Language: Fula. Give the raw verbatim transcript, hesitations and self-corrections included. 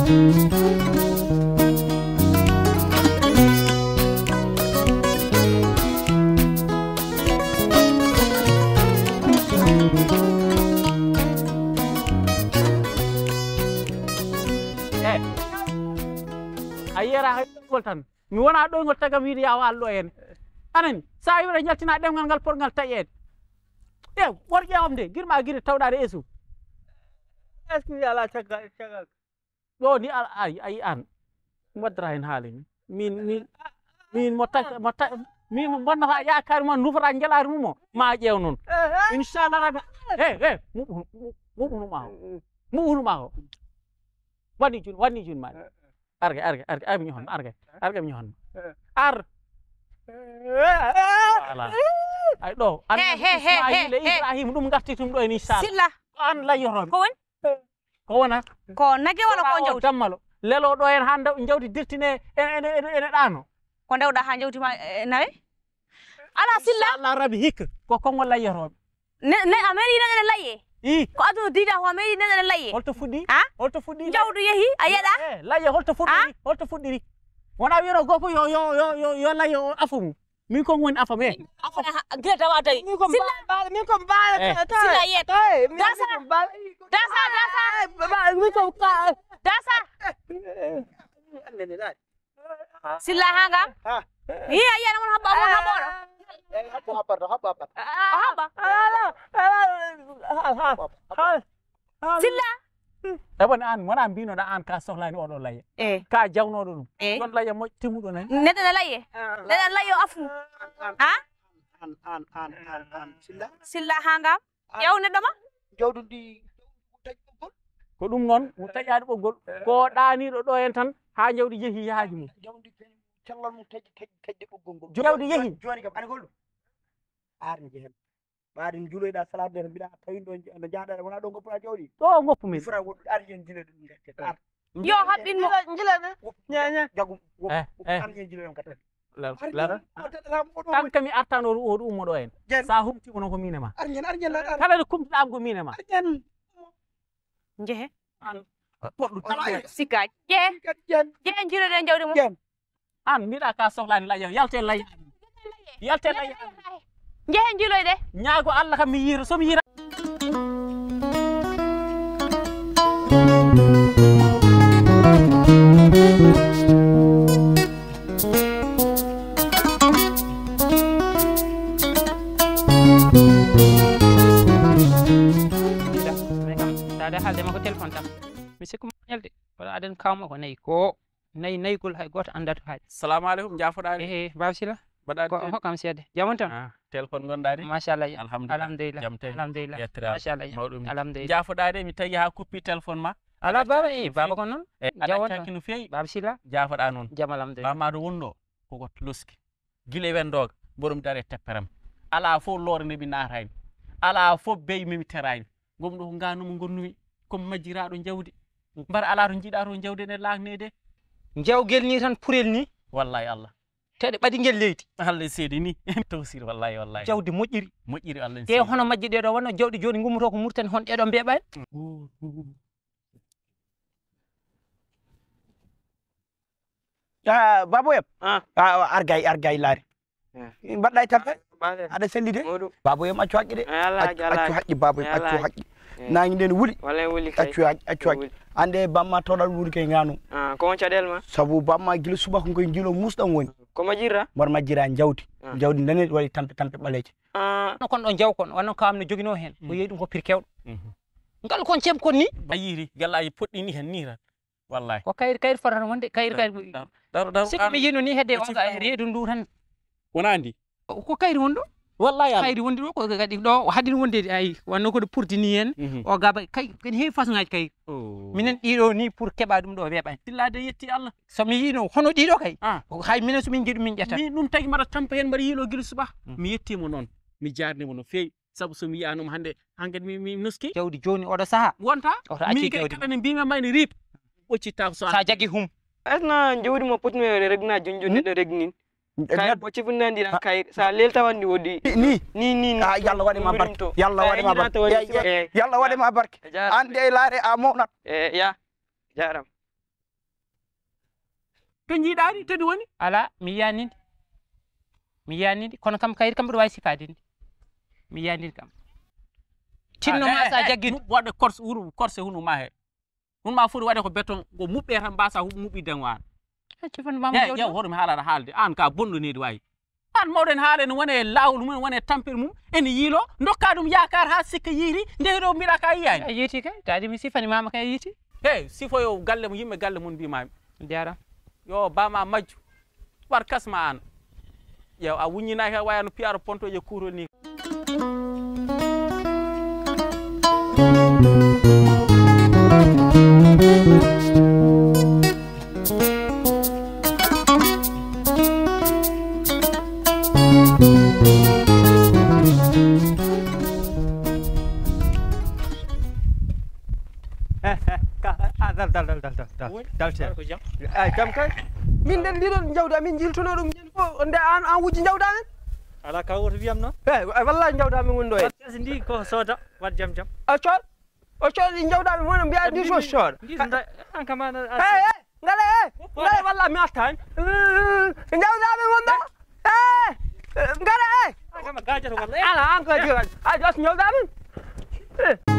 ayera hayol tan mi wona do ngol tagam wiide ya wallo en anen sa yura jaltina demgal ngal porgal tayede e worje am de girma giri tawdade esu est ce ala tagal tagal do ni ay ay an modra hen halin min min min mo tak mo tak min mo bonna yaakar mon nufara ngelari mumo ma jeew non inshallah rabbi he he mu mu mu ma mu ma wani jun wani jun ma arge arge arge am ñohon arge arge ñohon ar ala ay do an ismaila ibrahim dum garti tum do ni sal silla an la yorobe ko won ko wona ko nage wala ko jawdi dammalo lelo do en hande jawdi dirtine ene ene ene dano ko dewda ha jawdi ma nawe ala silla Allah rabbi hik ko ko ngol la yorobe ne ne ameri ne laye i ko adu dida ho ameri ne laye holto fuddi ha holto fuddi jawdu yehi ayeda eh laye holto fuddi holto fuddiri wona wiro gofo yo yo yo yo laye afumu min ko woni afam e afana greta wa tay min ko baal min ko baal silla yet dasa dasa dasa min ko ka dasa silla hanga ha yi ayena mon habba mon habba habba habba habba habba silla e won an wona mbino da an ka sohlani odo laye eh ka jawnodo dum Eh. don laye mo timudo nan nede laye nede laye afu ha an an an an an silla silla hanga yow ne dama jawdu di tajjugol ko dum non mo tajaade boggol ko daanido do en tan ha jawdi jehi yaaji mum jawdi cellal mum tajji tajji tajji boggol gol jawdi yehi joni kam an gol arni jehem baadin juloyda salade de bida tawi do no jaada wona do goppa jawdi do ngoppu min fura won arni en jile dum ngette ar yo habbin mo jilana nyanya jagum eh eh arni en jile on katel lara tan kami artano o do ummo do en sa humti wono ko minema arni arni la kala de kumti am ko minema arni jehe an poddu tan sika je jen je jiro de jawdi mo jen an mbiɗa ka sohlani laye yalte laye yalte laye jehe jiloy de ñaago Allah kam mi yira somi yira tade halde makko téléphone tam mi sikku ñalde wala aden kawma ko nayi ko nayi nayigol hay goto andata haade assalamu alaikum jafoɗaɗe ehe babsila baɗaɗe ko hokkam seede jamon tan ah téléphone gondaɗe machallah alhamdulillah alhamdulillah jam tawi alhamdulillah yettirama machallah mawɗum alhamdulillah jafoɗaɗe mi tawi ha kuppi téléphone ma ala baba e baba ko non e jawon aɗa cakki no fewi babsila jafoɗa noon jam alhamdulillah bamaɗo wonɗo koko luski guila wendoga borom dare tepperam ala fof loore ndeɓi natani ala fof beyi mimi terani gom ɗo ko ganumo gonnumi komi majjiraɗo jawdi mbar ala to jiiɗa to jawdi nde lagnede jawgel ni tan purel ni wallahi Allah tede ɓaɗi ngel leydi Allah seedi ni tawsir wallahi wallahi jawdi moƴƴiri moƴƴiri Allah te hono majji ɗeɗo wonno jawɗi joni gummoto ko murtani hon ɗeɗo mbeɓani ah babo yam ah argay argay laari mbaɗɗa e tappe aɗa sellide babo yam accu haqqi de accu haqqi babo yam accu haqqi nangi nden wuli wala wuli kay accu haqqi accu haqqi ande bamma tawɗal wuri kay ngano ah ko won caɗele ma sabu bamma gila suba ko ngoy jilo musɗam woni ko majjirra mbar majjira jawdi jawdi nane waɗi tampe tampe ɓaleje ah no kon ɗon jaw kon wonno kamne jogino hen o yeeyi ɗum ko pir kewɗo ngal kon ceeb kon ni bayiri gallaji poɗɗini hen ni tan wallahi ko kayri kayri fotata wonde kayri kayri daro daro sikko mi yino ni hedde on ga reedu ndu tan wona andi ko kayri wonɗo wallahi Allah kayri wondi ɗo ko kadi ɗo haɗin wondede ay wonno koɗo purtini hen o gaba kay kadi heewi façon ngaji kayri minen ɗiɗo ni pour keɓa ɗum ɗo weeɓani tillade yetti Allah somi yino hono ɗiɗo kay hay minen somin jiiɗi min ƴetta mi ɗum tagi mbaɗa tampa hen mbaɗa yiilo guila suba mi yettimo noon mi jarnimo no fewi saabu somi yiyanoma hande hankkadi mi mi nuski jawdi joni oɗo saaha wonta oto acci mi jawdi kadi ne mbimi mayne riip ɓoccita so sa jagui hum asna jawdi mo potmi regna jonjon neɗɗo regnin kay bo cifunandi ɗan kay sa leltawandi wodi ni ni ni ah yalla waɗima barke yalla waɗima barke yalla waɗima barke ande laare a mownat e ya jaram ko jiiɗaani to ɗi woni ala mi yiyanidi mi yiyanidi kono kam kayri kam mbiɗa wawi sifadinde mi yiyanidi kam tinno ma sa jaggi waɗde corse hunu corse hunu ma he hun ma foti waɗe ko béton ko muɓɓe tan mbasa muɓɓide wan cefan mama jew hoto mi haalata haalde an ka bonɗonidi wayi an mawɗen haale no wone lawol mum wone tampere mum ene yiilo dokka ɗum yakar ha sikka yiiri ndewi ɗo mbiɗa ka yiyani a yiiti kay tadi mi sifani mama kay yiiti hey sifoyo galle mo yimɓe galle mum mbimami jaram yo bama majju war kasma an ƴeew a wuññinaki a wayano piyaro pontoje kuurol ni dal dal dal dal dal dal dal ko jam ay kam kay min den ndiɗon jawda min jiltono ɗum ñen fof nde an an wujji jawda men ala ka woto wiyam noon e wallahi jawda min woni ɗo e si ndi ko sooda wat jam jam a coot o coot ɗi jawda min wona mbiya ndi so sooda an kam an e e ngale e ngale wallahi mi alta hen jawda min wonɗo e ngale e an kam gajato walla ala an ko jiwa a jos jawda min